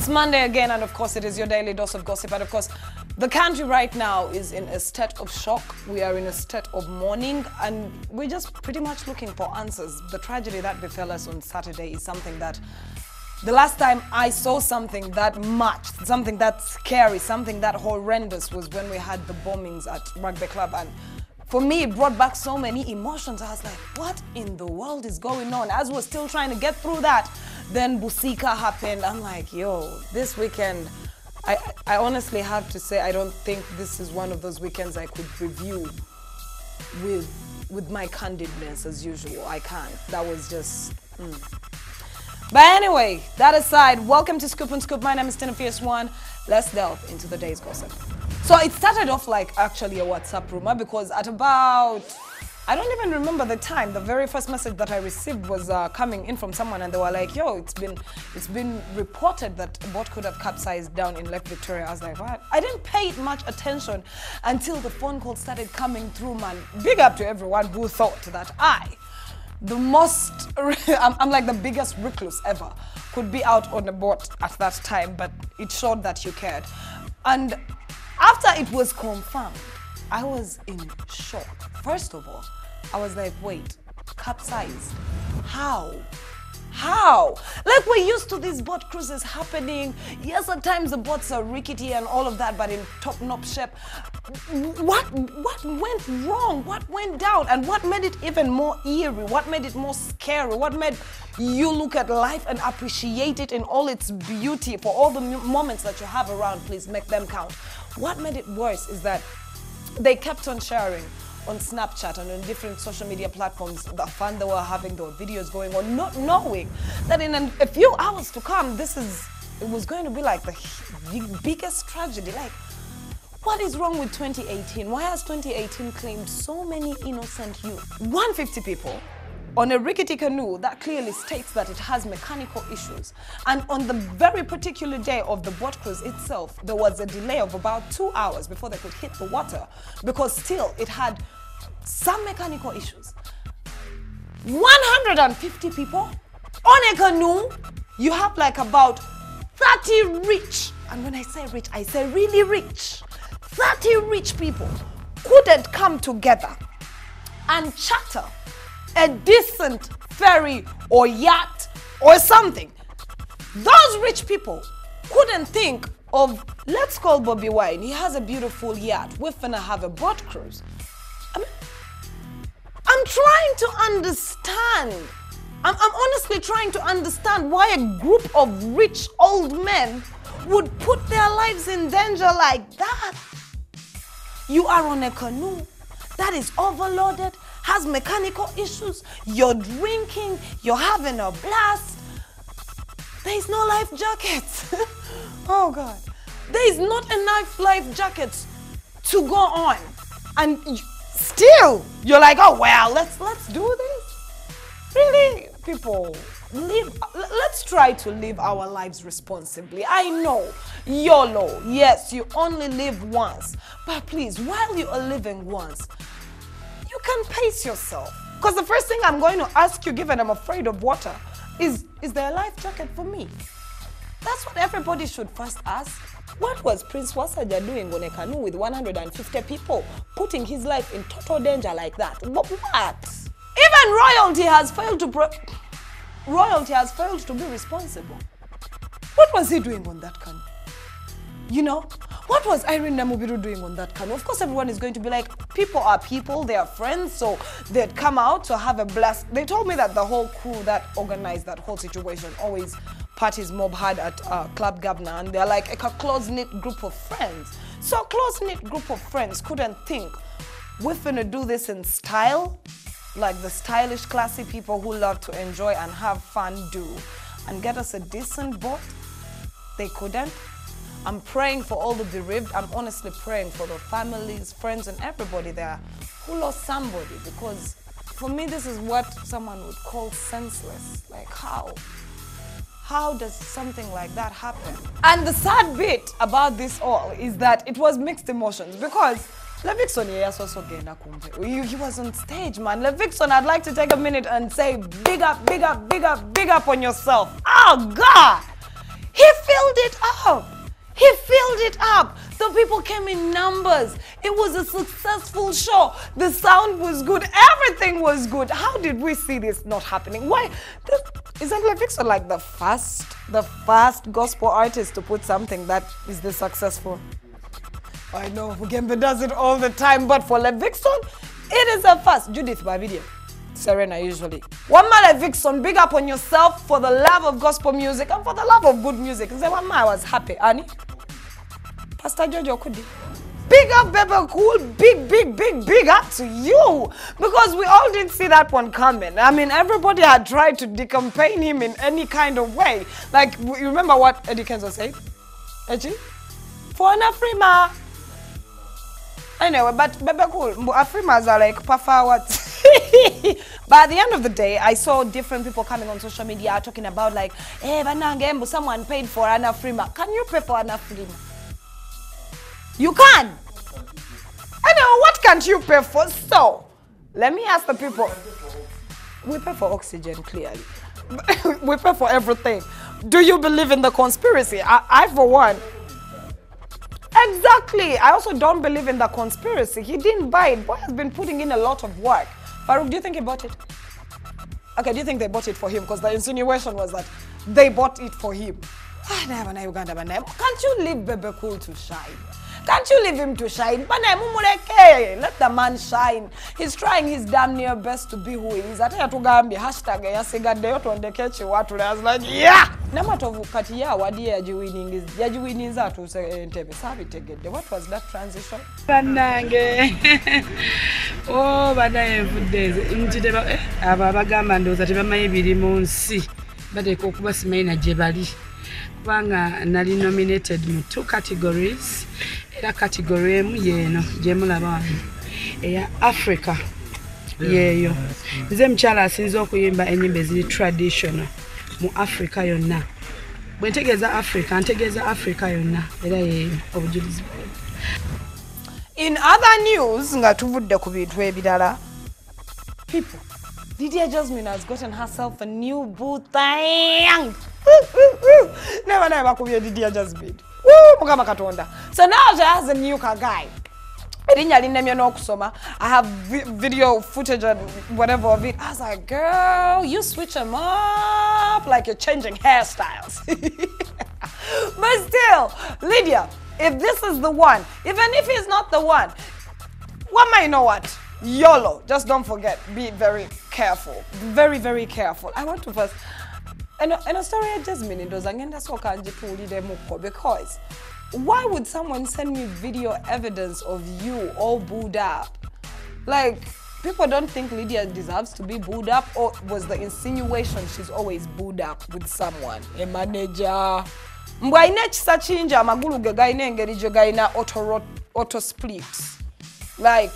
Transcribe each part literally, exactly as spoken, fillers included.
It's Monday again, and of course it is your daily dose of gossip. And of course, the country right now is in a state of shock. We are in a state of mourning, and we're just pretty much looking for answers. The tragedy that befell us on Saturday is something that the last time I saw something that much, something that scary, something that horrendous was when we had the bombings at Rugby Club. And for me, it brought back so many emotions. I was like, what in the world is going on? As we're still trying to get through that, then Busika happened. I'm like, yo, this weekend, I, I honestly have to say, I don't think this is one of those weekends I could review with, with my candidness as usual. I can't. That was just... Mm. But anyway, that aside, welcome to Scoop and Scoop. My name is Tina Fierce One. Let's delve into the day's gossip. So it started off like actually a WhatsApp rumor, because at about, I don't even remember the time, the very first message that I received was uh, coming in from someone, and they were like, yo, it's been it's been reported that a boat could have capsized down in Lake Victoria. I was like, what? I didn't pay it much attention until the phone call started coming through, man. Big up to everyone who thought that I, the most, I'm, I'm like the biggest recluse ever, could be out on a boat at that time, but it showed that you cared. And after it was confirmed, I was in shock. First of all, I was like, wait, capsized? How? How? Like, we're used to these boat cruises happening. Yes, at times the boats are rickety and all of that, but in top-notch shape. What, what went wrong? What went down? And what made it even more eerie? What made it more scary? What made you look at life and appreciate it in all its beauty? For all the moments that you have around, please make them count. What made it worse is that they kept on sharing on Snapchat and on different social media platforms the fun they were having, there were videos going on, not knowing that in an, a few hours to come, this is, it was going to be like the big, biggest tragedy. Like, what is wrong with twenty eighteen? Why has twenty eighteen claimed so many innocent youth? one hundred fifty people on a rickety canoe that clearly states that it has mechanical issues. And on the very particular day of the boat cruise itself, there was a delay of about two hours before they could hit the water, because still it had some mechanical issues. one hundred fifty people on a canoe. You have like about thirty rich, and when I say rich, I say really rich, thirty rich people couldn't come together and charter a decent ferry or yacht or something. Those rich people couldn't think of, let's call Bobby Wine, he has a beautiful yacht, we're gonna have a boat cruise. I mean, I'm trying to understand, I'm, I'm honestly trying to understand why a group of rich old men would put their lives in danger like that. You are on a canoe that is overloaded, has mechanical issues, you're drinking, you're having a blast. There is no life jackets. Oh God. There is not enough life jackets to go on. And you, still, you're like, oh well, let's let's do this. Really, people, live. Let's try to live our lives responsibly. I know, YOLO, yes, you only live once. But please, while you are living once, you can pace yourself. Because the first thing I'm going to ask you, given I'm afraid of water, is, is there a life jacket for me? That's what everybody should first ask. What was Prince Wasaja doing on a canoe with one hundred fifty people, putting his life in total danger like that? What? Even royalty has failed to pro royalty has failed to be responsible. What was he doing on that canoe? You know, what was Irene Namubiru doing on that canoe? Of course, everyone is going to be like, people are people, they are friends, so they'd come out to have a blast. They told me that the whole crew that organized that whole situation always parties mob had at uh, Club Governor, and they're like a close-knit group of friends. So a close-knit group of friends couldn't think, we're gonna do this in style, like the stylish, classy people who love to enjoy and have fun do, and get us a decent boat. They couldn't. I'm praying for all the bereaved. I'm honestly praying for the families, friends, and everybody there who lost somebody, because for me, this is what someone would call senseless. Like, how? How does something like that happen? And the sad bit about this all is that it was mixed emotions, because Levikson, yes, also he, he was on stage, man. Levikson, I'd like to take a minute and say, big up, big up, big up, big up on yourself. Oh, God! He filled it up. He filled it up. The people came in numbers. It was a successful show. The sound was good. Everything was good. How did we see this not happening? Why? This, isn't LeVixen like the first, the first gospel artist to put something that is this successful? I know Mugembe does it all the time, but for LeVixen, it is a first. Judith Babidia. Serena usually. One man LeVixen, big up on yourself for the love of gospel music and for the love of good music. Say one man I was happy, Annie. Pastor Jojo Kudi. Big up Bebe Cool, big, big, big, big up to you. Because we all didn't see that one coming. I mean, everybody had tried to decampaign him in any kind of way. Like, you remember what Eddie Kenzo said? Eddie? For an Afrima. Anyway, but Bebe Cool, Afrimas are like Pafawat. But at the end of the day, I saw different people coming on social media talking about like, hey, Banangembo, someone paid for Anna Frima. Can you pay for Anna Frima? You can. I know, what can't you pay for? So, let me ask the people. We pay for oxygen, clearly. We pay for everything. Do you believe in the conspiracy? I, I for one. Exactly. I also don't believe in the conspiracy. He didn't buy it. Boy has been putting in a lot of work. Farouk, do you think he bought it? Okay, do you think they bought it for him? Because the insinuation was that they bought it for him. Can't you leave Bebe Cool to shine? Can't you leave him to shine? Let the man shine. He's trying his damn near best to be who he is. Hashtag I was like, yeah! What was that transition? Oh, but I have days. Abagamba ndoza tebamanyi biri mu nsi bateeka okubasimanya gye bali kubanga nali nominated mu two categories era category emu yeeno gye mulaba wano eya Africa yeeyo nze mukyala asinze okuyimba ennyimba eziri traditional mu Africa yonna bwe ntegeeza Africa ntegeeza Africa yonna era yeeyo obujulizi. In other news, nga tuvudde ku bintu ebirala, people, Lydia Jasmine has gotten herself a new boo thing. Never never kubye Lydia Jasmine. Woo, mukama katonda. So now she has a new guy. I have video footage and whatever of it. I was like, girl, you switch them up like you're changing hairstyles. But still, Lydia, if this is the one, even if he's not the one, what might you know what? YOLO. Just don't forget, be very careful. Very, very careful. I want to first, and a story I just mean those again, that's what can't because why would someone send me video evidence of you all booed up? Like, people don't think Lydia deserves to be booed up, or was the insinuation she's always booed up with someone? A manager. Mbwaine chisachinja amagulu ge gaine engeri je gaina auto auto splits. Like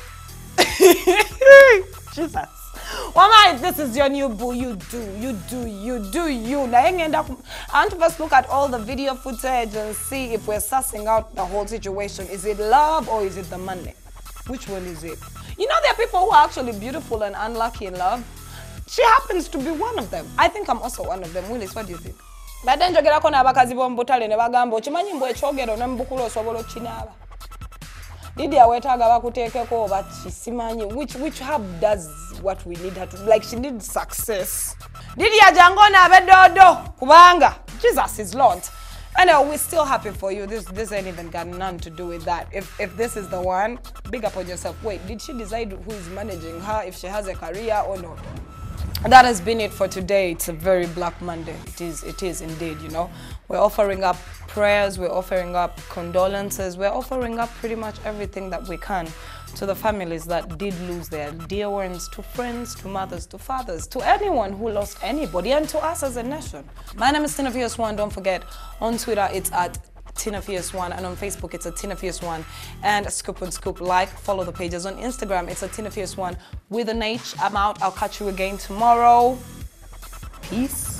Jesus. Wama, if this is your new boo, you do, you do, you do, you. Now, I want to first look at all the video footage and see if we're sussing out the whole situation. Is it love or is it the money? Which one is it? You know, there are people who are actually beautiful and unlucky in love. She happens to be one of them. I think I'm also one of them. Willis, what do you think? But then you get a bakazi bombutale ne bagambo chimanyi mbwe chogero ne mbukulu osobola chinaba. Lydia wetaga bakutekeko but simanyi which which hub does what we need her to, like she needs success. Lydia jangona abedodo kubanga Jesus is Lord. I know we're still happy for you. This this ain't even got none to do with that. If if this is the one, big up on yourself. Wait, did she decide who is managing her, if she has a career or not? That has been it for today. It's a very Black Monday. It is, it is indeed, you know. We're offering up prayers, we're offering up condolences, we're offering up pretty much everything that we can to the families that did lose their dear ones, to friends, to mothers, to fathers, to anyone who lost anybody, and to us as a nation. My name is Tina Fierce One. Don't forget, on Twitter it's at Tina Fierce One, and on Facebook it's a Tina Fierce One, and Scoop and Scoop. Like, follow the pages. On Instagram it's a Tina Fierce One with an H. I'm out. I'll catch you again tomorrow. Peace.